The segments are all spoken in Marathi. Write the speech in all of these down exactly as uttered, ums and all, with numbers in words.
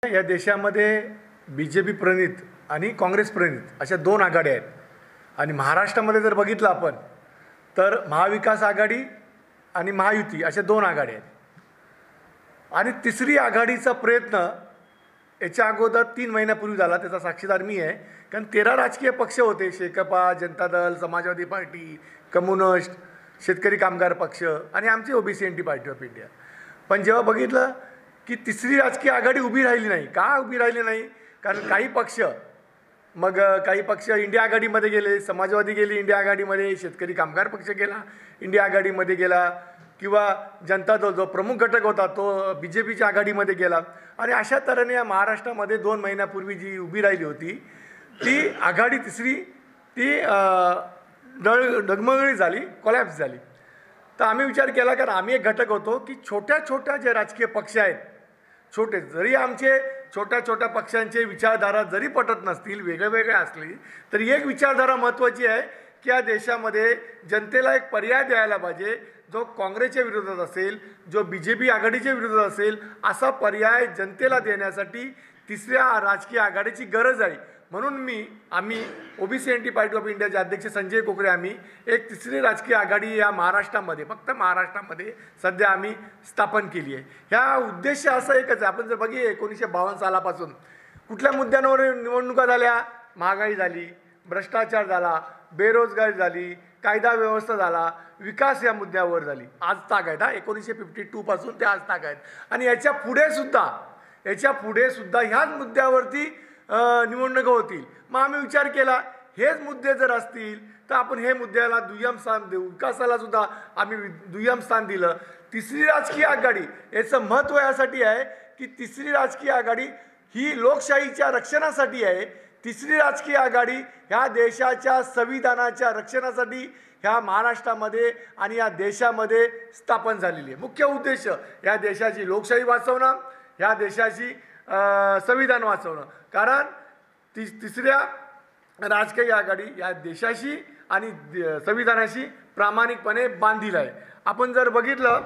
आहे, या देशामध्ये बी जे पी प्रणित आणि काँग्रेस प्रणित अशा दोन आघाड्या आहेत. आणि महाराष्ट्रामध्ये जर बघितलं आपण तर महाविकास आघाडी आणि महायुती अशा दोन आघाड्या आहेत. आणि तिसरी आघाडीचा प्रयत्न याच्या अगोदर तीन महिन्यापूर्वी झाला, त्याचा साक्षीदार मी आहे. कारण तेरा राजकीय पक्ष होते, शेकापा, जनता दल, समाजवादी पार्टी, कम्युनिस्ट, शेतकरी कामगार पक्ष आणि आमची OBC N T party of India. पण जेव्हा बघितलं की तिसरी राजकीय आघाडी उभी राहिली नाही. का उभी राहिली नाही? कारण काही पक्ष, मग काही पक्ष इंडिया आघाडीमध्ये गेले, समाजवादी गेले इंडिया आघाडीमध्ये, शेतकरी कामगार पक्ष गेला इंडिया आघाडीमध्ये गेला, किंवा जनता दल जो प्रमुख घटक होता तो बी जे पीच्या आघाडीमध्ये गेला. आणि अशा तऱ्हेने या महाराष्ट्रामध्ये दोन महिन्यापूर्वी जी उभी राहिली होती ती आघाडी तिसरी ती डळ डगमगळी झाली, कोलॅप्स झाली. तर आम्ही विचार केला, कारण आम्ही एक घटक होतो की छोट्या छोट्या जे राजकीय पक्ष आहेत, छोटे जरी आमचे छोट्या छोट्या पक्षांचे विचारधारा जरी पटत नसतील, वेगळे वेगळे असली तरी एक विचारधारा महत्त्वाची आहे की या देशामध्ये जनतेला एक पर्याय द्यायला पाहिजे, जो काँग्रेसच्या विरोधात असेल, जो बी जे पी आघाडीच्या विरोधात असेल, असा पर्याय जनतेला देण्यासाठी तिसऱ्या राजकीय आघाडीची गरज आहे. म्हणून मी आम्ही OBC N T party of इंडियाचे अध्यक्ष संजय कोकरे आम्ही एक तिसरी राजकीय आघाडी या महाराष्ट्रामध्ये, फक्त महाराष्ट्रामध्ये सध्या आम्ही स्थापन केली आहे. ह्या उद्देश असा एकच आहे. आपण जर बघितलं एकोणीसशे बावन्न सालापासून कुठल्या मुद्द्यांवर निवडणुका झाल्या? महागाई झाली, भ्रष्टाचार झाला, बेरोजगारी झाली, कायदा व्यवस्था झाला, विकास या मुद्द्यावर झाली. आज ताग आहेत हा, एकोणीसशे फिफ्टी टू पासून ते आज ताग आहेत. आणि याच्या पुढे सुद्धा याच्या पुढे सुद्धा ह्याच मुद्द्यावरती निवडणुका होतील. मग आम्ही विचार केला, हेच मुद्दे जर असतील तर आपण हे मुद्द्याला दुय्यम स्थान देऊ, विकासाला सुद्धा आम्ही दुय्यम स्थान दिलं. तिसरी राजकीय आघाडी याचं महत्त्व यासाठी आहे की तिसरी राजकीय आघाडी ही लोकशाहीच्या रक्षणासाठी आहे. तिसरी राजकीय आघाडी ह्या देशाच्या संविधानाच्या रक्षणासाठी ह्या महाराष्ट्रामध्ये आणि या देशामध्ये स्थापन झालेली आहे. मुख्य उद्देश या देशाची लोकशाही वाचवणं, ह्या देशाची संविधान वाचवणं. कारण ती तिसऱ्या राजकीय आघाडी या देशाशी आणि संविधानाशी प्रामाणिकपणे बांधील आहे. आपण जर बघितलं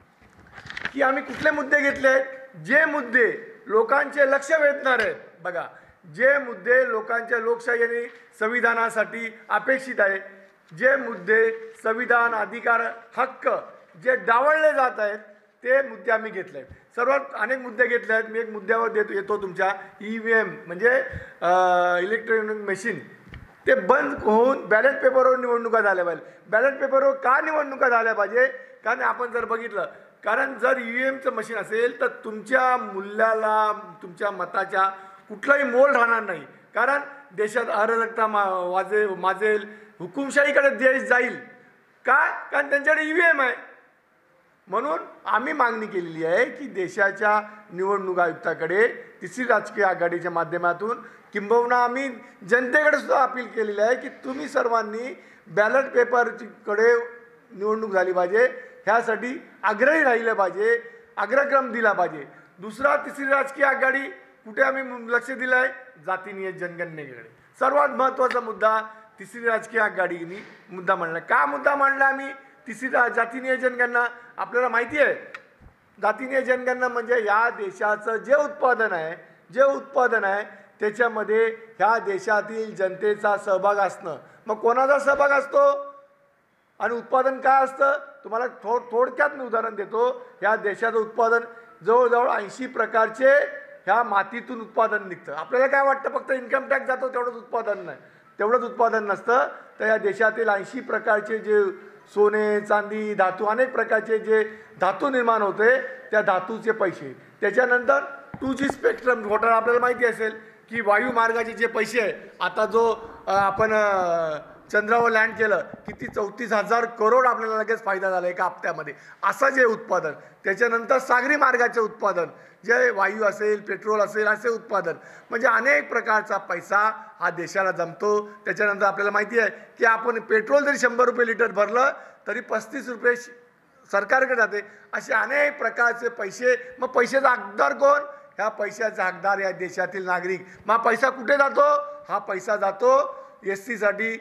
की आम्ही कुठले मुद्दे घेतले आहेत, जे मुद्दे लोकांचे लक्ष वेधणार आहेत. बघा, जे मुद्दे लोकांच्या लोकशाही आणि संविधानासाठी अपेक्षित आहे, जे मुद्दे संविधान, अधिकार, हक्क जे डावलले जात आहेत ते मुद्दे आम्ही घेतले आहेत. सर्वात अनेक मुद्दे घेतले आहेत. मी एक मुद्द्यावर देतो येतो तुमच्या ई व्ही एम म्हणजे इलेक्ट्रॉनिक मशीन ते बंद होऊन बॅलेट पेपरवर निवडणुका झाल्या पाहिजे. बॅलेट पेपरवर का निवडणुका झाल्या पाहिजे? कारण आपण जर बघितलं, कारण जर ई व्ही एमचं मशीन असेल तर तुमच्या मूल्याला, तुमच्या मताच्या कुठलाही मोल राहणार नाही. कारण देशात अराजकता मा वाजे माजेल, हुकुमशाहीकडे देश जाईल. का? कारण त्यांच्याकडे ई व्ही एम आहे. म्हणून आम्ही मागणी केलेली आहे की देशाच्या निवडणूक आयुक्ताकडे तिसरी राजकीय आघाडीच्या माध्यमातून, किंबहुना आम्ही जनतेकडे सुद्धा अपील केलेली आहे की तुम्ही सर्वांनी बॅलेट पेपरकडे निवडणूक झाली पाहिजे, ह्यासाठी आग्रही राहिले पाहिजे, अग्रक्रम दिला पाहिजे. दुसरा, तिसरी राजकीय आघाडी कुठे आम्ही लक्ष दिलं आहे? जातीनिय जनगणनेकडे. सर्वात महत्त्वाचा मुद्दा तिसरी राजकीय आघाडीने मुद्दा मांडला. का मुद्दा मांडला आम्ही? तिसरी जातीनिय जनगणना. आपल्याला माहिती आहे, जातीनिय जनगणना म्हणजे या देशाचं जे उत्पादन आहे जे उत्पादन आहे त्याच्यामध्ये ह्या देशातील जनतेचा सहभाग असणं. मग कोणाचा सहभाग असतो आणि उत्पादन काय असतं? तुम्हाला थोड थोडक्यात मी उदाहरण देतो. ह्या देशाचं उत्पादन जवळजवळ ऐंशी प्रकारचे ह्या मातीतून उत्पादन निघतं. आपल्याला काय वाटतं फक्त इन्कम टॅक्स जातो तेवढंच उत्पादन नाही, तेवढंच उत्पादन नसतं. तर या देशातील ऐंशी प्रकारचे जे सोने, चांदी, धातू, अनेक प्रकारचे जे धातू निर्माण होते त्या धातूचे पैसे. त्याच्यानंतर टू जी स्पेक्ट्रम घोटाळा आपल्याला माहिती असेल की वायुमार्गाचे जे पैसे आहे, आता जो आपण चंद्रावर लँड केलं, किती चौतीस हजार करोड आपल्याला लगेच फायदा झाला एका हप्त्यामध्ये. असं जे उत्पादन, त्याच्यानंतर सागरी मार्गाचे उत्पादन, जे वायू असेल, पेट्रोल असेल, असे उत्पादन, म्हणजे अनेक प्रकारचा पैसा हा देशाला जमतो. त्याच्यानंतर आपल्याला माहिती आहे की आपण पेट्रोल जरी शंभर रुपये लिटर भरलं तरी पस्तीस रुपये सरकारकडे जाते. असे अनेक प्रकारचे पैसे. मग पैशाचा हकदार कोण? ह्या पैशाचा हकदार या देशातील नागरिक. मग पैसा कुठे जातो? हा पैसा जातो एस टीसाठी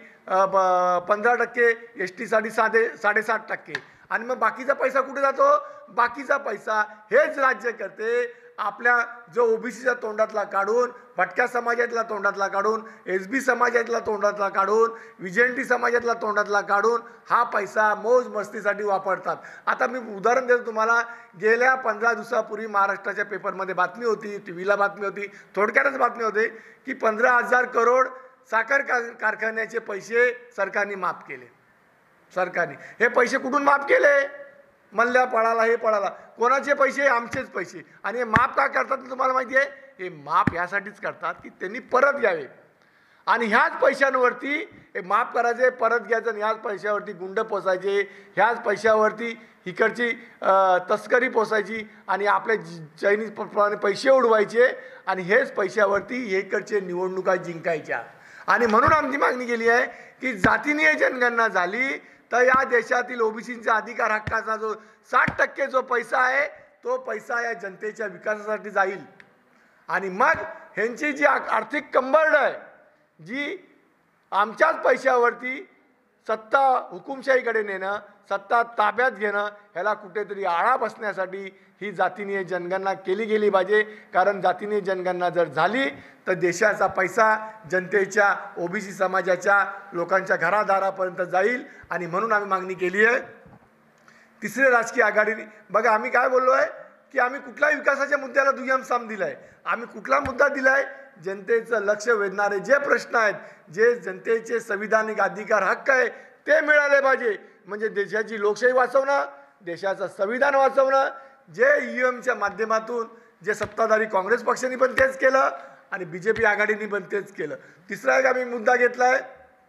पंधरा टक्के, एस टीसाठी साडे साडेसात टक्के. आणि मग बाकीचा पैसा कुठे जातो? बाकीचा पैसा हेच राज्य करते आपल्या जो ओबीसीच्या तोंडातला काढून, भटक्या समाजातला तोंडातला काढून, एस बी समाजातला तोंडातला काढून, विजेंटी समाजातला तोंडातला काढून हा पैसा मौज मस्तीसाठी वापरतात. आता मी उदाहरण देतो तुम्हाला. गेल्या पंधरा दिवसापूर्वी महाराष्ट्राच्या पेपरमध्ये बातमी होती, टी व्हीला बातमी होती, थोडक्यातच बातमी होते की पंधरा हजार करोड साखर कारखान्याचे पैसे सरकारने माफ केले. सरकारने हे पैसे कुठून माफ केले? मल्ल्या पळाला, हे पळाला. कोणाचे पैसे? आमचेच पैसे. आणि हे माफ का करतात तुम्हाला माहिती आहे? हे माफ ह्यासाठीच करतात की त्यांनी परत घ्यावे. आणि ह्याच पैशांवरती हे माफ करायचे, परत घ्यायचं, आणि ह्याच पैशावरती गुंड पोसायचे, ह्याच पैशावरती इकडची तस्करी पोसायची आणि आपल्या चायनीज प्रमाणे पैसे उडवायचे, आणि हेच पैशावरती इकडचे निवडणुका जिंकायच्या. आणि म्हणून आमची मागणी केली आहे की जातीय जनगणना झाली तर या देशातील ओबीसींचा अधिकार हक्काचा जो साठ टक्के जो पैसा आहे तो पैसा या जनतेच्या विकासासाठी जाईल. आणि मग ह्यांची जी आर्थिक कंबरड आहे, जी आमच्याच पैशावरती सत्ता हुकुमशाहीकडे नेणं, सत्ता ताब्यात घेणं, ह्याला कुठेतरी आळा बसण्यासाठी ही जातीय जनगणना केली गेली पाहिजे. कारण जातीय जनगणना जर झाली तर देशाचा पैसा जनतेच्या, ओबीसी समाजाच्या लोकांच्या घरादारापर्यंत जाईल. आणि म्हणून आम्ही मागणी केली आहे तिसरे राजकीय आघाडीने. बघा आम्ही काय बोललो आहे की आम्ही कुठल्याही विकासाच्या मुद्द्याला दुय्यम स्थान दिलं आहे. आम्ही कुठला मुद्दा दिला आहे? जनतेचं लक्ष वेधणारे जे प्रश्न आहेत, जे जनतेचे संविधानिक अधिकार हक्क आहे ते मिळाले पाहिजे. म्हणजे देशाची लोकशाही वाचवणं, देशाचं संविधान वाचवणं, जे ई एमच्या माध्यमातून जे सत्ताधारी काँग्रेस पक्षाने पण तेच केलं आणि बी जे पी आघाडीने पण तेच केलं. तिसरा एक आम्ही मुद्दा घेतला आहे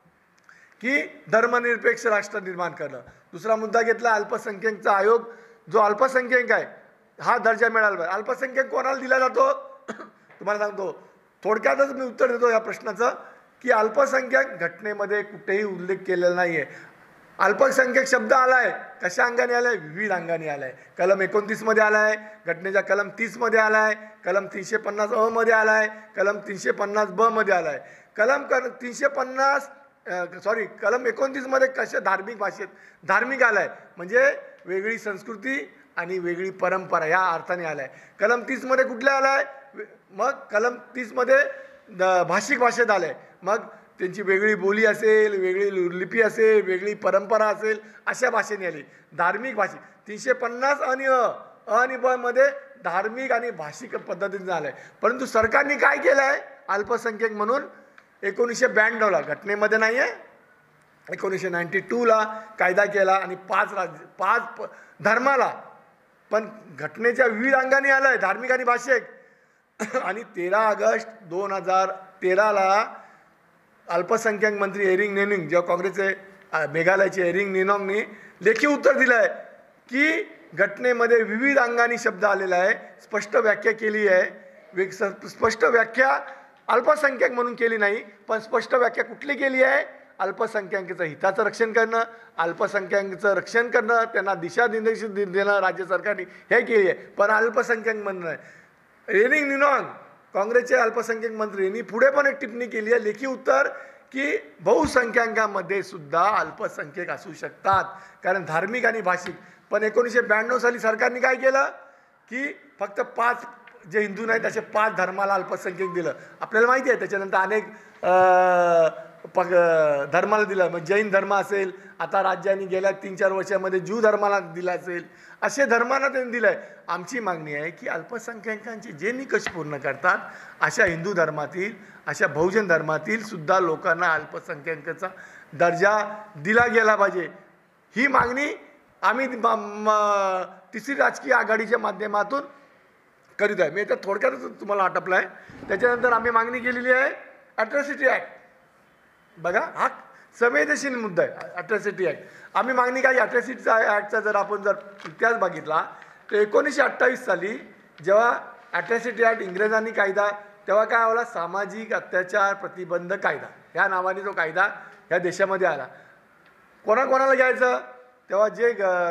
की धर्मनिरपेक्ष राष्ट्र निर्माण करणं. दुसरा मुद्दा घेतला अल्पसंख्याकचा आयोग. जो अल्पसंख्याक आहे हा दर्जा मिळाला पाहिजे. अल्पसंख्याक कोणाला दिला जातो? तुम्हाला सांगतो, थोडक्यातच मी उत्तर देतो या प्रश्नाचं की अल्पसंख्याक घटनेमध्ये कुठेही उल्लेख केलेला नाही आहे. अल्पसंख्याक शब्द आला आहे कशा अंगाने आला आहे? विविध अंगाने आला आहे. कलम एकोणतीसमध्ये आला आहे, घटनेच्या कलम तीसमध्ये आला आहे, कलम तीनशे पन्नास अमध्ये आला आहे, कलम तीनशे पन्नास ब मध्ये आला आहे. कलम क तीनशे पन्नास सॉरी कलम एकोणतीसमध्ये कशा धार्मिक भाषेत धार्मिक आला आहे, म्हणजे वेगळी संस्कृती आणि वेगळी परंपरा या अर्थाने आला आहे. कलम तीसमध्ये कुठल्या आला आहे? मग कलम तीसमध्ये भाषिक भाषेत आलं आहे. मग त्यांची वेगळी बोली असेल, वेगळी लिपी असेल, वेगळी परंपरा असेल, अशा भाषेने आली. धार्मिक भाषिक तीनशे पन्नास आणि अ आणि ब मध्ये धार्मिक आणि भाषिक पद्धतीने झालं आहे. परंतु सरकारने काय केलं आहे? अल्पसंख्याक म्हणून एकोणीसशे ब्याण्णवला घटनेमध्ये नाही आहे, एकोणीसशे नाईन्टी टूला कायदा केला आणि पाच राज्य पाच धर्माला पण घटनेच्या विविध अंगाने आलं आहे, धार्मिक आणि भाषिक. आणि तेरा ऑगस्ट दोन हजार तेराला अल्पसंख्याक मंत्री एरिंग नेनिंग, जेव्हा काँग्रेसचे मेघालयाचे एरिंग निनॉंगनी लेखी उत्तर दिलं आहे की घटनेमध्ये विविध अंगाने शब्द आलेला आहे, स्पष्ट व्याख्या केली आहे. वेग स्पष्ट व्याख्या अल्पसंख्याक म्हणून केली नाही, पण स्पष्ट व्याख्या कुठली केली आहे? अल्पसंख्याकांचं हिताचं रक्षण करणं, अल्पसंख्याकांचं रक्षण करणं, त्यांना दिशानिर्देश देणं राज्य सरकारने हे केली आहे. पण अल्पसंख्याक म्हणणं आहे. एरिंग निनॉंग काँग्रेसचे अल्पसंख्याक मंत्री यांनी पुढे पण एक टिप्पणी केली आहे लेखी उत्तर की बहुसंख्याकांमध्ये सुद्धा अल्पसंख्याक असू शकतात, कारण धार्मिक आणि भाषिक. पण एकोणीसशे ब्याण्णव साली सरकारने काय केलं की फक्त पाच जे हिंदू नाहीत असे पाच धर्माला अल्पसंख्याक दिलं. आपल्याला माहिती आहे त्याच्यानंतर अनेक पग धर्माला दिलं. मग जैन धर्म असेल, आता राज्यांनी गेल्या तीन चार वर्षामध्ये ज्यू धर्माला दिला असेल, असे धर्मांना त्यांनी दिलं आहे. आमची मागणी आहे की अल्पसंख्याकांचे जे निकष पूर्ण करतात अशा हिंदू धर्मातील, अशा बहुजन धर्मातील सुद्धा लोकांना अल्पसंख्याकांचा दर्जा दिला गेला पाहिजे. ही मागणी आम्ही तिसरी राजकीय आघाडीच्या माध्यमातून करीत आहे. मी आता थोडक्यातच तुम्हाला आटपलं आहे. त्याच्यानंतर आम्ही मागणी केलेली आहे अॅट्रॉसिटी ॲक्ट. बघा हा संवेदनशील मुद्दा आहे अॅट्रॉसिटी ॲक्ट. आम्ही मागणी काय? अॅट्रॉसिटी ॲक्टचा जर आपण जर इतिहास बघितला तर एकोणीसशे अठ्ठावीस साली जेव्हा अॅट्रॉसिटी ॲक्ट इंग्रजांनी कायदा, तेव्हा काय आला? सामाजिक अत्याचार प्रतिबंध कायदा ह्या नावाने जो कायदा ह्या देशामध्ये आला. कोणाकोणाला घ्यायचं? तेव्हा जे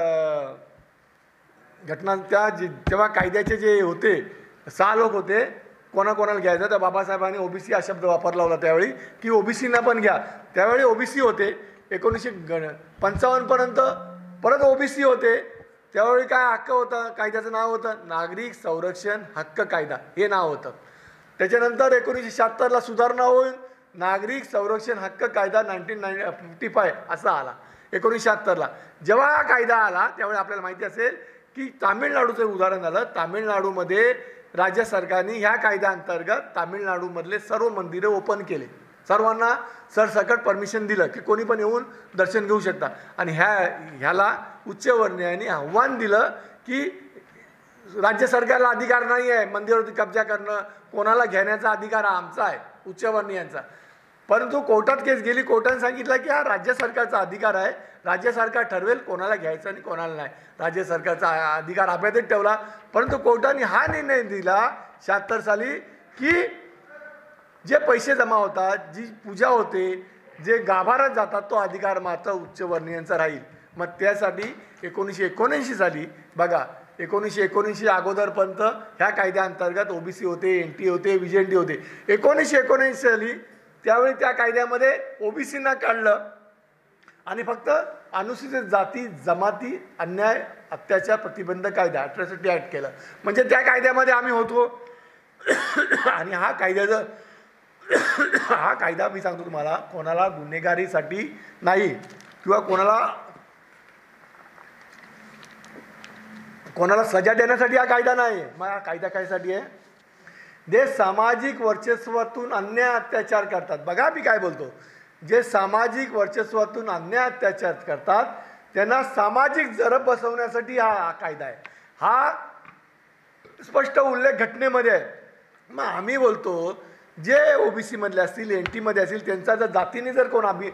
घटना त्या जे तेव्हा कायद्याचे जे होते सहा लोक होते, कोणाकोणाला घ्यायचं? तर बाबासाहेबांनी ओबीसी हा शब्द वापरला होता त्यावेळी की ओबीसीना पण घ्या. त्यावेळी ओबीसी होते. एकोणीसशे ग पंचावन्नपर्यंत परत ओबीसी होते. त्यावेळी काय हक्क होता, कायद्याचं नाव होतं नागरिक संरक्षण हक्क कायदा हे नाव होतं. त्याच्यानंतर एकोणीसशे शहात्तरला सुधारणा होऊन नागरिक संरक्षण हक्क कायदा नाईन्टीन नाईन फिफ्टी फाय असा आला एकोणीसशे शहात्तरला. जेव्हा हा कायदा आला त्यावेळी आपल्याला माहिती असेल की तामिळनाडूचं उदाहरण झालं. तामिळनाडूमध्ये राज्य सरकारने ह्या कायद्याअंतर्गत तामिळनाडूमधले सर्व मंदिरं ओपन केले. सर्वांना सरसकट परमिशन दिलं की कोणी पण येऊन दर्शन घेऊ शकता. आणि ह्या ह्याला उच्चवर्णीयांनी आव्हान दिलं की राज्य सरकारला अधिकार नाही आहे मंदिरावरती कब्जा करणं, कोणाला घेण्याचा अधिकार हा आमचा आहे उच्चवर्णीयांचा. परंतु कोर्टात केस गेली. कोर्टाने सांगितलं की हा राज्य सरकारचा अधिकार आहे, राज्य सरकार ठरवेल कोणाला घ्यायचं आणि कोणाला नाही. राज्य सरकारचा अधिकार अबाधित ठेवला. परंतु कोर्टाने हा निर्णय दिला शहात्तर साली की जे पैसे जमा होतात, जी पूजा होते, जे गाभारात जातात तो अधिकार मात्र उच्चवर्णीयांचा राहील. मग त्यासाठी एकोणीसशे एकोणऐंशी साली बघा एकोणीसशे एकोणऐंशी अगोदरपर्यंत ह्या कायद्याअंतर्गत ओबीसी होते, एन टी होते, व्ही जे एन टी होते. एकोणीसशे एकोणऐंशी साली त्यावेळी त्या कायद्यामध्ये ओबीसींना काढलं आणि फक्त अनुसूचित जाती जमाती अन्याय अत्याचार प्रतिबंध कायदा अट्रॉसिटी ॲक्ट केलं. म्हणजे त्या कायद्यामध्ये आम्ही होतो. आणि हा कायद्याचं हा कायदा मी सांगतो तुम्हाला कोणाला गुन्हेगारीसाठी नाही किंवा कोणाला कोणाला सजा देण्यासाठी हा कायदा नाही. मग हा कायदा कायसाठी आहे? जे सामाजिक वर्चस्वातून अन्याय अत्याचार करतात. बघा मी काय बोलतो, जे सामाजिक वर्चस्वातून अन्याय अत्याचार करतात त्यांना सामाजिक जरब बसवण्यासाठी हा कायदा आहे. हा स्पष्ट उल्लेख घटनेमध्ये आहे. मग आम्ही बोलतो जे ओबीसी मधले असतील, एन टीमध्ये असतील, त्यांचा जर जातीने जर कोण आम्ही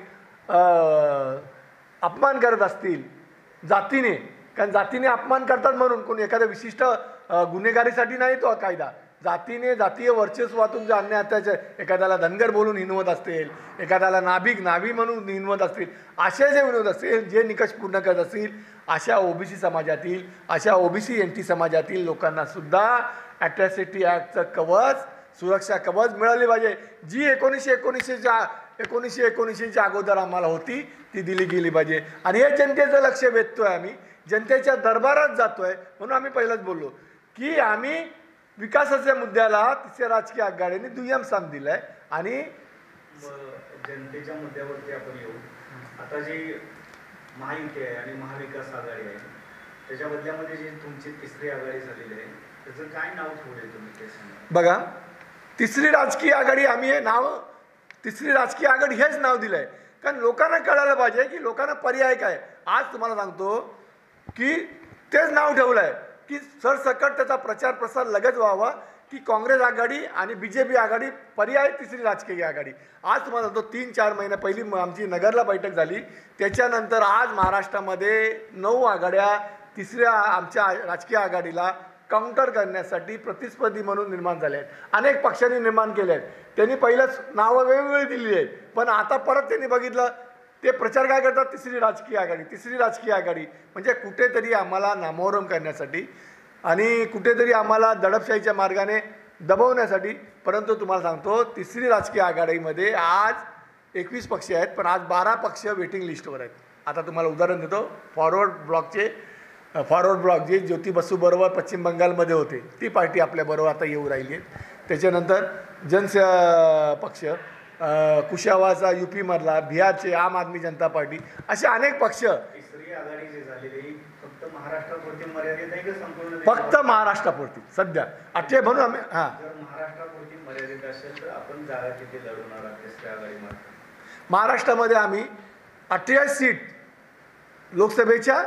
अपमान करत असतील जातीने, कारण जातीने अपमान करतात म्हणून कोणी एखाद्या विशिष्ट गुन्हेगारीसाठी नाही तो कायदा. जातीने जातीय वर्चस्वातून जे अन्याय अत्याचार, एखाद्याला धनगर बोलून हिनवत असतील, एखाद्याला नाभिक नावी म्हणून हिनवत असतील, असे जे विनोद असतील, जे निकष पूर्ण करत असतील, अशा ओबीसी समाजातील, अशा ओबीसी एन टी समाजातील लोकांना सुद्धा अट्रॉसिटी ॲक्टचं कवच, सुरक्षा कवच मिळाली पाहिजे. जी एकोणीसशे एकोणीसशेच्या एकोणीसशे एकोणीसशेच्या अगोदर आम्हाला होती ती दिली गेली पाहिजे. आणि हे जनतेचं लक्ष वेधतोय आम्ही, जनतेच्या दरबारात जातोय. म्हणून आम्ही पहिलंच बोललो की आम्ही विकासाच्या मुद्द्याला तिसऱ्या राजकीय आघाडीने दुय्यम स्थान दिलं आहे. आणि जनतेच्या मुद्द्यावरती आपण येऊ. आता जी महायुती आहे आणि महाविकास आघाडी आहे त्याच्या बदल्यामध्ये जी तुमची तिसरी आघाडी झालेली आहे त्याचं काय नाव ठेवलंय तुम्ही ते सांगा. बघा तिसरी राजकीय आघाडी आम्ही हे नाव तिसरी राजकीय आघाडी हेच नाव दिलं आहे कारण लोकांना कळायला पाहिजे की लोकांना पर्याय काय. आज तुम्हाला सांगतो की तेच नाव ठेवलं आहे की सरसकट त्याचा प्रचार प्रसार लगेच व्हावा की काँग्रेस आघाडी आणि बी जे पी आघाडी पर्याय तिसरी राजकीय आघाडी. आज तुम्हाला सांगतो तीन चार महिन्या पहिली आमची नगरला बैठक झाली. त्याच्यानंतर आज महाराष्ट्रामध्ये नऊ आघाड्या तिसऱ्या आमच्या राजकीय आघाडीला काउंटर करण्यासाठी प्रतिस्पर्धी म्हणून निर्माण झाले आहेत. अनेक पक्षांनी निर्माण केले आहेत. त्यांनी पहिलंच नावं वेगवेगळी दिली आहेत. पण आता परत त्यांनी बघितलं ते प्रचार काय करतात तिसरी राजकीय आघाडी तिसरी राजकीय आघाडी म्हणजे कुठेतरी आम्हाला नामोहरम करण्यासाठी आणि कुठेतरी आम्हाला दडपशाहीच्या मार्गाने दबवण्यासाठी. परंतु तुम्हाला सांगतो तिसरी राजकीय आघाडीमध्ये आज एकवीस पक्ष आहेत पण आज बारा पक्ष वेटिंग लिस्टवर आहेत. आता तुम्हाला उदाहरण देतो. फॉरवर्ड ब्लॉकचे फॉरवर्ड ब्लॉक जे ज्योती बसू बरोबर पश्चिम बंगालमध्ये होते ती पार्टी आपल्याबरोबर आता येऊ राहिली आहे. त्याच्यानंतर जनस पक्ष कुशावाचा यू पीमधला, बिहारचे आम आदमी जनता पार्टी, असे अनेक पक्ष. तिसरी आघाडी जी झालेली फक्त महाराष्ट्रापुरती मर्यादित आहे की संपूर्ण फक्त महाराष्ट्रापुरती सध्या अठ्ठे म्हणून आम्ही हां जर महाराष्ट्रापुरती मर्यादित असेल तर आपण जागा किती लढवणार आहात तिसऱ्या आघाडीमध्ये? महाराष्ट्रामध्ये आम्ही अठ्ठेचाळीस सीट लोकसभेच्या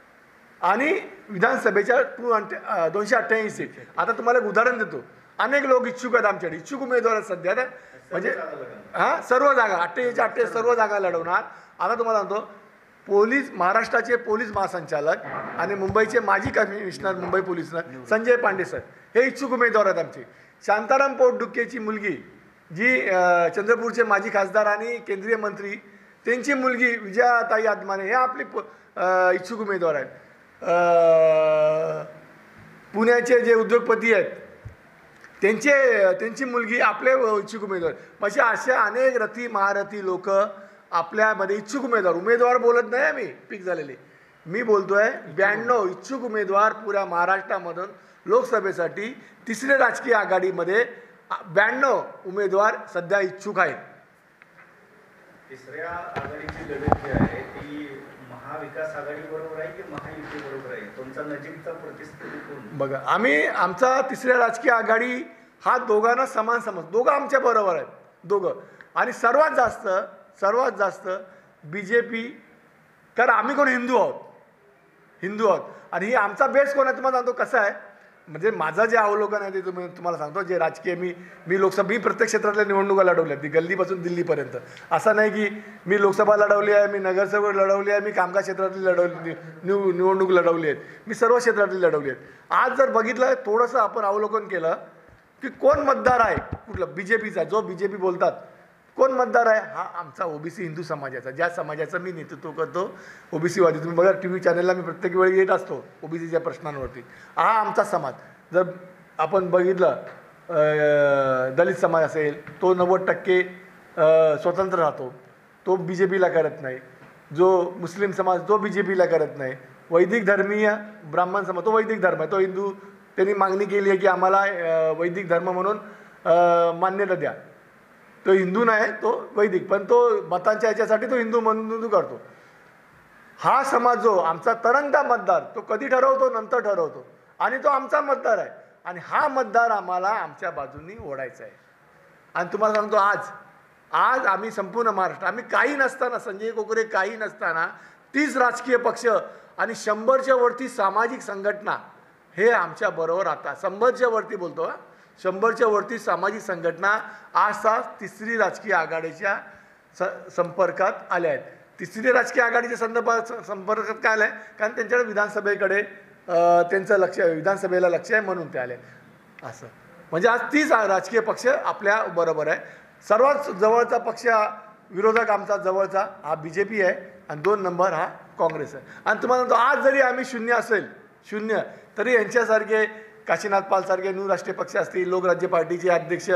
आणि विधानसभेच्या टू अठ्ठे दोनशे अठ्ठ्याऐंशी सीट. आता तुम्हाला एक उदाहरण देतो. अनेक लोक इच्छुक आहेत आमच्याकडे, इच्छुक उमेदवार आहेत सध्या म्हणजे हां सर्व जागा अठ्ठेचाळीसच्या अठ्ठे सर्व जागा लढवणार. आता तुम्हाला सांगतो पोलीस महाराष्ट्राचे पोलीस महासंचालक आणि मुंबईचे माजी कमिशनर मुंबई पोलिसनं संजय पांडे सर हे इच्छुक उमेदवार आहेत आमचे. शांताराम पोटदुखेची मुलगी जी चंद्रपूरचे माजी खासदार आणि केंद्रीय मंत्री त्यांची मुलगी विजयाताई आदमाने हे आपली इच्छुक उमेदवार आहेत. पुण्याचे जे उद्योगपती आहेत त्यांचे त्यांची मुलगी आपले इच्छुक उमेदवार. म्हणजे असे अनेक रथी महारथी लोक आपल्यामध्ये इच्छुक उमेदवार उमेदवार बोलत नाही आम्ही पीक झालेले मी बोलतोय ब्याण्णव इच्छुक उमेदवार पुऱ्या महाराष्ट्रामधून लोकसभेसाठी तिसऱ्या राजकीय आघाडीमध्ये ब्याण्णव उमेदवार सध्या इच्छुक आहेत. तिसऱ्या आघाडीची लढत जी आहे ती महाविकास आघाडी बरोबर आहे की महायुती बरोबर आहे? तुमचा नजीकचा प्रतिस्पर्धी कोण? बघा, आम्ही आमचा तिसऱ्या राजकीय आघाडी हा दोघांना समान समज, दोघं आमच्या बरोबर आहेत दोघं. आणि सर्वात जास्त सर्वात जास्त बी जे पी, कारण आम्ही कोण हिंदू आहोत हिंदू आहोत आणि ही आमचा बेस कोण आहे तुम्हाला सांगतो कसं आहे. म्हणजे माझं जे अवलोकन आहे ते तुम्ही तुम्हाला सांगतो. जे राजकीय मी मी लोकसभा मी प्रत्येक क्षेत्रातल्या निवडणुका लढवल्या, ती गल्लीपासून दिल्लीपर्यंत. असं नाही की मी लोकसभा लढवली आहे, मी नगरसेवक लढवली आहे, मी कामगार क्षेत्रातली लढवली निव निवडणूक लढवली आहेत, मी सर्व क्षेत्रातली लढवली आहेत. आज जर बघितलं थोडंसं आपण अवलोकन केलं की कोण मतदार आहे कुठलं बी जे पीचा, जो बी जे पी बोलतात कोण मतदार आहे, हा आमचा ओबीसी हिंदू समाजाचा, ज्या समाजाचं मी नेतृत्व करतो ओबीसीवादी. तुम्ही बघा टी व्ही चॅनलला मी प्रत्येक वेळी येत असतो ओबीसीच्या प्रश्नांवरती. हा आमचा समाज. जर आपण बघितलं दलित समाज असेल तो नव्वद टक्के स्वतंत्र राहतो, तो बी जे पीला करत नाही. जो मुस्लिम समाज तो बी जे पीला करत नाही. वैदिक धर्मीय ब्राह्मण समाज तो वैदिक धर्म आहे, तो हिंदू. त्यांनी मागणी केली आहे की आम्हाला वैदिक धर्म म्हणून मान्यता द्या. तो हिंदू नाही, तो वैदिक, पण तो मतांच्या याच्यासाठी तो हिंदू म्हणून करतो. हा समाज जो आमचा तरंगता मतदार तो कधी ठरवतो, नंतर ठरवतो, आणि तो आमचा मतदार आहे. आणि हा मतदार आम्हाला आमच्या बाजूनी ओढायचा आहे. आणि तुम्हाला सांगतो आज आज आम्ही संपूर्ण महाराष्ट्र, आम्ही काही नसताना, संजय कोकरे काही नसताना तीस राजकीय पक्ष आणि शंभरच्या वरती सामाजिक संघटना हे आमच्या बरोबर आता शंभरच्या वरती बोलतो हा शंभरच्या वरती सामाजिक संघटना आज तिसरी राजकीय आघाडीच्या स संपर्कात आल्या आहेत. तिसरी राजकीय आघाडीच्या संदर्भात संपर्कात काय आलं आहे, कारण त्यांच्याकडे विधानसभेकडे त्यांचं लक्ष विधानसभेला लक्ष आहे म्हणून ते आले. असं म्हणजे आज तीस राजकीय पक्ष आपल्या बरोबर आहे. सर्वात जवळचा पक्ष विरोधक आमचा जवळचा हा बी जे पी आहे आणि दोन नंबर हा काँग्रेस आहे. आणि तुम्हाला म्हणतो आज जरी आम्ही शून्य असेल शून्य तरी यांच्यासारखे काशीनाथ पालसारखे न्यू राष्ट्रीय पक्ष असतील, लोकराज्य पार्टीचे अध्यक्ष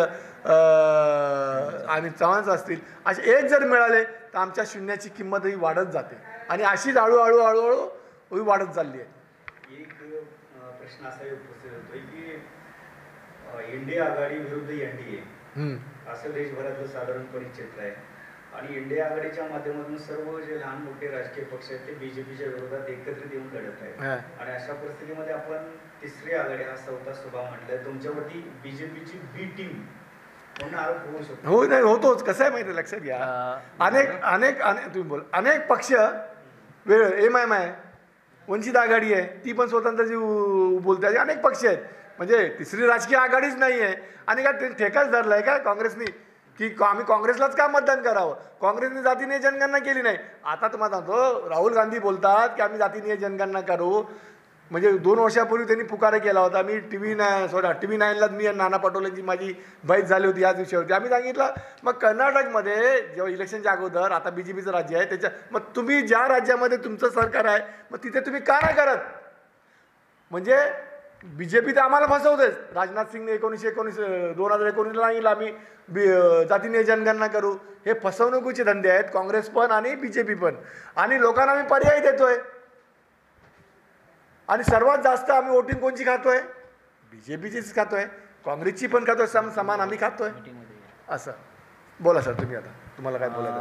आणि चव्हाण असतील, असे एक जर मिळाले तर आमच्या शून्याची किंमतही वाढत जाते आणि अशीच हळूहळू हळूहळू वाढत चालली आहे. एक प्रश्न असा उपस्थित होतोय की इंडिया आघाडी विरुद्ध एन डी ए असं देशभरातलं साधारणपणे चित्र आहे. आणि इंडिया आघाडीच्या माध्यमातून सर्व जे लहान मोठे राजकीय पक्ष आहेत ते बीजेपीच्या विरोधात एकत्रित येऊन लढत आहेत. आणि अशा परिस्थितीमध्ये आपण तिसरी आघाडी हा चौथा स्वभाव म्हटलाय, तुमच्यावरती बीजेपीची बी टीम म्हणून आरोप होऊ शकतो. हो नाही होतोच. कसं आहे माहिती लक्षात घ्या, अनेक अनेक तुम्ही बोल अनेक पक्ष वेळ एम आय एम आहे, वंचित आघाडी आहे, ती पण स्वतंत्र जी बोलते, अनेक पक्ष आहेत. म्हणजे तिसरी राजकीय आघाडीच नाही आहे. आणि काय ठेकाच धरला आहे का काँग्रेसनी की आम्ही काँग्रेसलाच का मतदान करावं? काँग्रेसने जातीने जनगणना केली नाही. आता तुम्हाला सांगतो राहुल गांधी बोलतात की आम्ही जातीने जनगणना करू. म्हणजे दोन वर्षापूर्वी त्यांनी पुकारा केला होता. मी टी व्ही नाय सॉरी टी व्ही नाईनलाच मी नाना पटोलेंची माझी बैठ झाली होती याच विषयावरती. आम्ही सांगितलं मग कर्नाटकमध्ये जेव्हा इलेक्शनच्या अगोदर आता बी जे पीचं राज्य आहे त्याच्या मग तुम्ही ज्या राज्यामध्ये तुमचं सरकार आहे मग तिथे तुम्ही का नाही करत? म्हणजे बी जे पी तर आम्हाला फसवतेच. राजनाथ सिंगने एकोणीसशे एकोणीस दोन हजार एकोणीसला सांगितलं आम्ही बी जातीने जनगणना करू. हे फसवणुकीचे धंदे आहेत काँग्रेस पण आणि बी जे पी पण. आणि लोकांना आम्ही पर्याय देतोय आणि सर्वात जास्त आम्ही वोटिंग कोणची खातोय? बी जे पीचीच खातोय, काँग्रेसची पण खातोय, सम समान आम्ही खातोय. असं बोला सर तुम्ही आता तुम्हाला काय बोलायचं?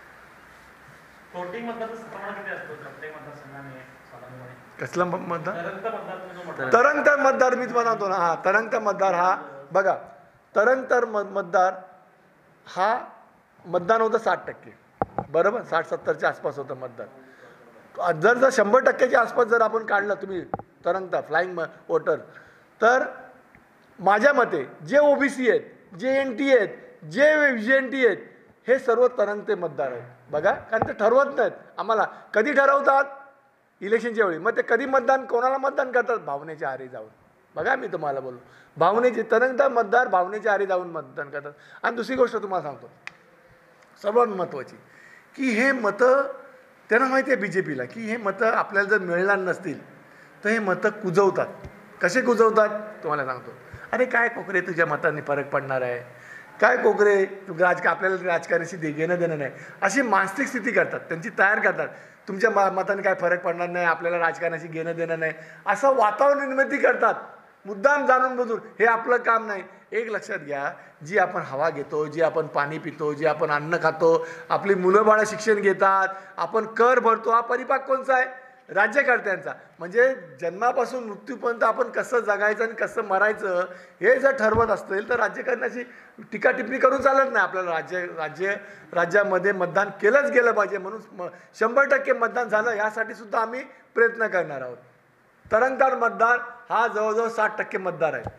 कसला मतदार? तरंगतर मतदार मी तुम्हाला सांगतो ना. हा तरंगतर मतदार हा बघा तरंगतर मतदार हा मतदान होतं साठ टक्के बरोबर, साठ सत्तरच्या आसपास होतं मतदान. जर जर शंभर टक्क्याच्या आसपास जर आपण काढलं तुम्ही तरंगता फ्लाइंग वोटर, तर माझ्या मते जे ओबीसी आहेत, जे एन टी आहेत, जे व्ही एन टी आहेत, हे सर्व तरंगते मतदार आहेत. बघा कारण ते ठरवत नाहीत. आम्हाला कधी ठरवतात? इलेक्शनच्या वेळी. मग ते कधी मतदान कोणाला मतदान करतात? भावनेच्या आरी जाऊन. बघा मी तुम्हाला बोललो भावनेचे तरंगता मतदार भावनेच्या आरी जाऊन मतदान करतात. आणि दुसरी गोष्ट तुम्हाला सांगतो सर्वात महत्त्वाची की हे मतं त्यांना माहिती आहे बी जे पीला की हे मतं आपल्याला जर मिळणार नसतील तर हे मतं कुजवतात. कसे कुजवतात तुम्हाला सांगतो. अरे काय कोकरे तुझ्या मतांनी फरक पडणार आहे, काय कोकरे तू राज आपल्याला राजकारणाशी दे घेणं देणं नाही, अशी मानसिक स्थिती करतात त्यांची तयार करतात. तुमच्या म मताने काय फरक पडणार नाही, आपल्याला राजकारणाशी घेणं देणं नाही, असं वातावरण निर्मिती करतात मुद्दाम जाणून बुजून. हे आपलं काम नाही. एक लक्षात घ्या, जी आपण हवा घेतो, जी आपण पाणी पितो, जी आपण अन्न खातो, आपली मुलं बाळं शिक्षण घेतात, आपण कर भरतो, हा परिपाक कोणचा आहे? राज्यकर्त्यांचा. म्हणजे जन्मापासून मृत्यूपर्यंत आपण कसं जगायचं आणि कसं मरायचं हे जर ठरवत असतील तर राज्यकर्त्यांची टीका टिप्पणी करून चालत नाही. आपल्याला राज्य राज्य राज्यामध्ये मतदान केलंच गेलं पाहिजे, म्हणून म शंभर टक्के मतदान झालं यासाठी सुद्धा आम्ही प्रयत्न करणार आहोत. तरंगतार मतदार हा जवळजवळ साठ टक्के मतदार आहे.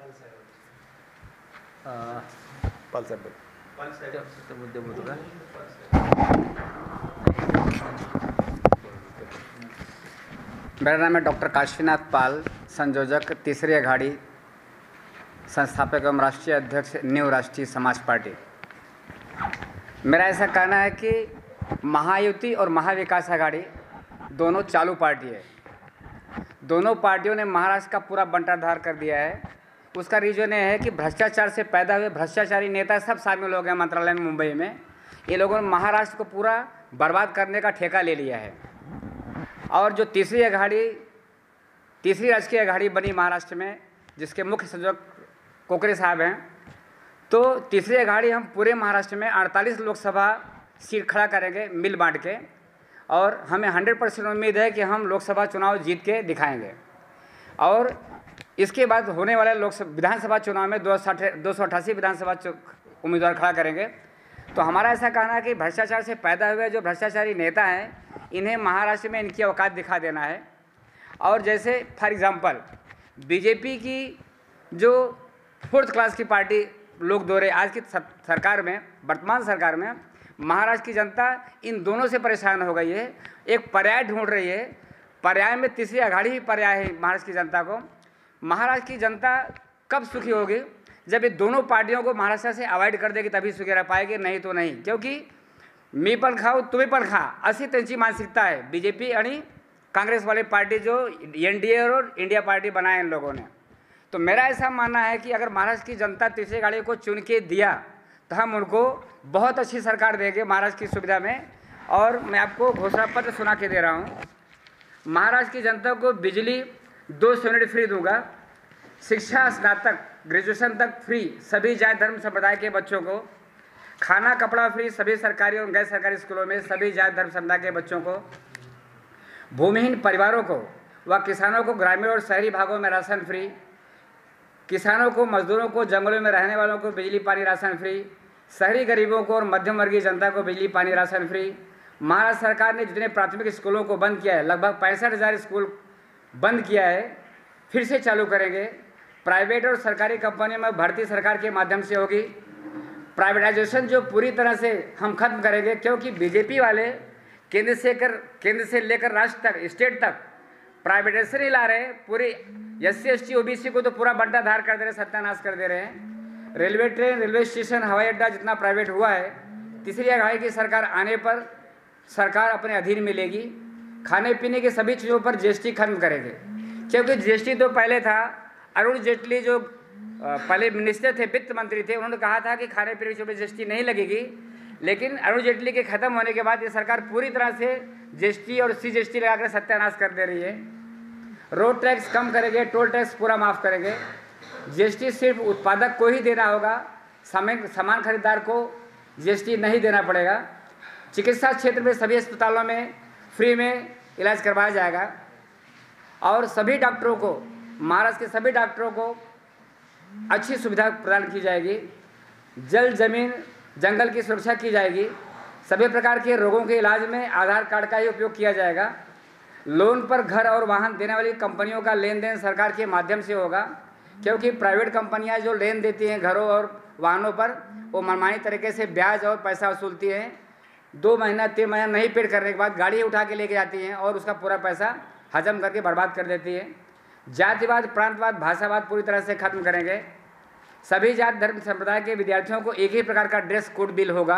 पालसाहेब पालसाहेब मुद्दे बोलतो का? मेरा नाम है डॉक्टर काशीनाथ पाल, संयोजक तीसरी अघाड़ी, संस्थापक एवं राष्ट्रीय अध्यक्ष न्यू राष्ट्रीय समाज पार्टी। मेरा ऐसा कहना है कि महायुति और महाविकास अघाड़ी दोनों चालू पार्टी है। दोनों पार्टियों ने महाराष्ट्र का पूरा बंटाधार कर दिया है। उसका रीज़न ये है कि भ्रष्टाचार से पैदा हुए भ्रष्टाचारी नेता सब शामिल हो गए मंत्रालय में, मुंबई में। ये लोगों ने महाराष्ट्र को पूरा बर्बाद करने का ठेका ले लिया है। और जो तीसरी अघाड़ी तीसरी राजकीय अघाड़ी बनी महाराष्ट्र में, जिसके मुख्य संयोजक कोकरे साहब हैं, तो तीसरी अघाड़ी हम पूरे महाराष्ट्र में अड़तालीस लोकसभा सीट खड़ा करेंगे मिल बांट के, और हमें हंड्रेड परसेंट उम्मीद है कि हम लोकसभा चुनाव जीत के दिखाएंगे। और इसके बाद होने वाले लोकसभा विधानसभा चुनाव में दो सौ दो सौ अट्ठासी विधानसभा उम्मीदवार खड़ा करेंगे। तो हमारा ऐसा कहना है कि भ्रष्टाचार से पैदा हुए जो भ्रष्टाचारी नेता हैं, इन्हें महाराष्ट्र में इनकी औकात दिखा देना है। और जैसे फॉर एग्जांपल बीजेपी की जो फोर्थ क्लास की पार्टी लोग दो रहे आज की सरकार में, वर्तमान सरकार में महाराष्ट्र की जनता इन दोनों से परेशान हो गई है। एक पर्याय ढूंढ रही है। पर्याय में तीसरी अघाड़ी ही पर्याय है महाराष्ट्र की जनता को। महाराष्ट्र की जनता कब सुखी होगी? जब ये दोनों पार्टियों को महाराष्ट्र से अवॉइड कर देगी तभी सुखी रह पाएगी, नहीं तो नहीं। क्योंकि मी पण खाऊ तुम्ही पण खा अशी त्यांची मानसिकता है। बीजेपी आणि कांग्रेस वाली पार्टी जो एन डी ए और इंडिया पार्टी बनाए इन लोगों ने। तो मेरा ऐसा मानना है कि अगर महाराष्ट्र की जनता तीसरी गाड़ी को चुन के दिया तो हम उनको बहुत अच्छी सरकार देंगे महाराष्ट्र की सुविधा में। और मैं आपको घोषणा पत्र सुना के दे रहा हूँ। महाराष्ट्र की जनता को बिजली दो सौ यूनिट फ्री दूंगा, शिक्षा स्नातक ग्रेजुएशन तक फ्री सभी जाति धर्म संप्रदाय के बच्चों को, खाना कपड़ा फ्री सभी सरकारी और गैर सरकारी स्कूलों में सभी जाति धर्म समुदाय के बच्चों को, भूमिहीन परिवारों को व किसानों को ग्रामीण और शहरी भागों में राशन फ्री, किसानों को मजदूरों को जंगलों में रहने वालों को बिजली पानी राशन फ्री, शहरी गरीबों को और मध्यम वर्गीय जनता को बिजली पानी राशन फ्री। महाराष्ट्र सरकार ने जितने प्राथमिक स्कूलों को बंद किया है, लगभग पैंसठ हज़ार स्कूल बंद किया है, फिर से चालू करेंगे। प्राइवेट और सरकारी कंपनियों में भर्ती सरकार के माध्यम से होगी। प्राइवेटाइजेशन जो पूरी तरह से हम खत्म करेंगे, क्योंकि बीजेपी वाले केंद्र से कर केंद्र से लेकर राज्य तक स्टेट तक प्राइवेटाइजेशन ही ला रहे हैं। पूरी S C S T O B C को तो पूरा बंटाधार कर दे रहे, सत्यानाश कर दे रहे हैं। रेलवे ट्रेन, रेलवे स्टेशन, हवाई अड्डा जितना प्राइवेट हुआ है, तीसरी अघाड़ी की सरकार आने पर सरकार अपने अधीन में लेगी। खाने पीने की सभी चीज़ों पर जी एस टी खत्म करेंगे, क्योंकि जी एस टी तो पहले था। अरुण जेटली जो पहले मिनिस्टर थे, वित्त मंत्री थे, उन्होंने कहा था कि खाने पीने की चीज़ों पर जी एस टी नहीं लगेगी। लेकिन अरुण जेटली के खत्म होने के बाद ये सरकार पूरी तरह से जी एस टी और सी जी एस टी लगाकर सत्यानाश कर दे रही है। रोड टैक्स कम करेंगे, टोल टैक्स पूरा माफ़ करेंगे। जी एस टी सिर्फ उत्पादक को ही देना होगा, सामान सामान खरीदार को जी एस टी नहीं देना पड़ेगा। चिकित्सा क्षेत्र में सभी अस्पतालों में फ्री में इलाज करवाया जाएगा। और सभी डॉक्टरों को, महाराष्ट्र के सभी डॉक्टरों को अच्छी सुविधा प्रदान की जाएगी। जल जमीन जंगल की सुरक्षा की जाएगी। सभी प्रकार के रोगों के इलाज में आधार कार्ड का ही उपयोग किया जाएगा। लोन पर घर और वाहन देने वाली कंपनियों का लेन देन सरकार के माध्यम से होगा, क्योंकि प्राइवेट कंपनियां जो लेन देती हैं घरों और वाहनों पर, वो मनमानी तरीके से ब्याज और पैसा वसूलती हैं। दो महीना तीन महीना नहीं पेड करने के बाद गाड़ी उठा के लेके जाती हैं और उसका पूरा पैसा हजम करके बर्बाद कर देती है। जातिवाद, प्रांतवाद, भाषावाद पूरी तरह से खत्म करेंगे। सभी जाति धर्म संप्रदाय के विद्यार्थियों को एक ही प्रकार का ड्रेस कोड बिल होगा।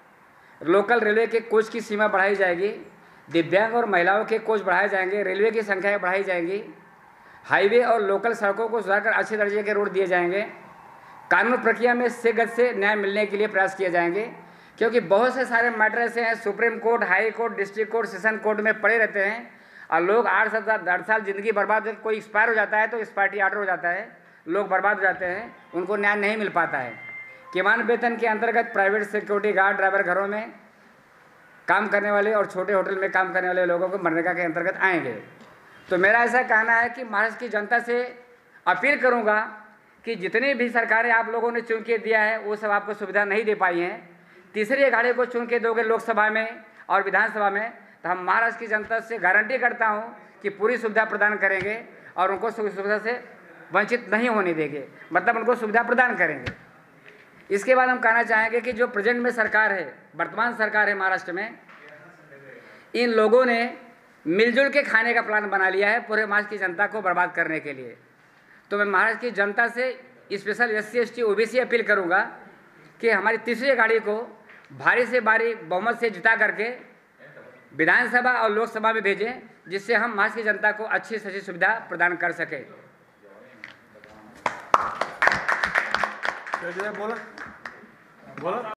लोकल रेलवे के कोच की सीमा बढ़ाई जाएगी। दिव्यांग और महिलाओं के कोच बढ़ाए जाएंगे। रेलवे की संख्याएँ बढ़ाई जाएंगी। हाईवे और लोकल सड़कों को सुधारकर अच्छे दर्जे के रोड दिए जाएंगे। कानून प्रक्रिया में से गत से न्याय मिलने के लिए प्रयास किए जाएंगे। क्योंकि बहुत से सारे मैटर ऐसे हैं supreme court, high court, district court, session court में पड़े रहते हैं और लोग आठ सात आठ साल ज़िंदगी बर्बाद, कोई एक्सपायर हो जाता है तो एक्सपायरी आर्डर हो जाता है, लोग बर्बाद हो जाते हैं, उनको न्याय नहीं मिल पाता है। किमान वेतन के अंतर्गत प्राइवेट सिक्योरिटी गार्ड, ड्राइवर घरों में काम करने वाले और छोटे होटल में काम करने वाले लोगों को मनरेगा के अंतर्गत आएंगे। तो मेरा ऐसा कहना है कि महाराष्ट्र की जनता से अपील करूंगा कि जितनी भी सरकारें आप लोगों ने चुन के दिया है वो सब आपको सुविधा नहीं दे पाई हैं। तीसरी गाड़ी को चुन के दोगे लोकसभा में और विधानसभा में तो हम महाराष्ट्र की जनता से गारंटी करता हूं कि पूरी सुविधा प्रदान करेंगे और उनको सुविधा से वंचित नहीं होने देंगे, मतलब उनको सुविधा प्रदान करेंगे। इसके बाद हम कहना चाहेंगे कि जो प्रेजेंट में सरकार है, वर्तमान सरकार है महाराष्ट्र में, इन लोगों ने मिलजुल के खाने का प्लान बना लिया है पूरे महाराष्ट्र की जनता को बर्बाद करने के लिए। तो मैं महाराष्ट्र की जनता से special S C S T O B C appeal करूँगा कि हमारी तीसरी गाड़ी को भारी से भारी बहुमत से जिता करके विधानसभा और लोकसभा में भेजें, जिससे हम महाराष्ट्र की जनता को अच्छी से अच्छी सुविधा प्रदान कर सकें। बोला बोला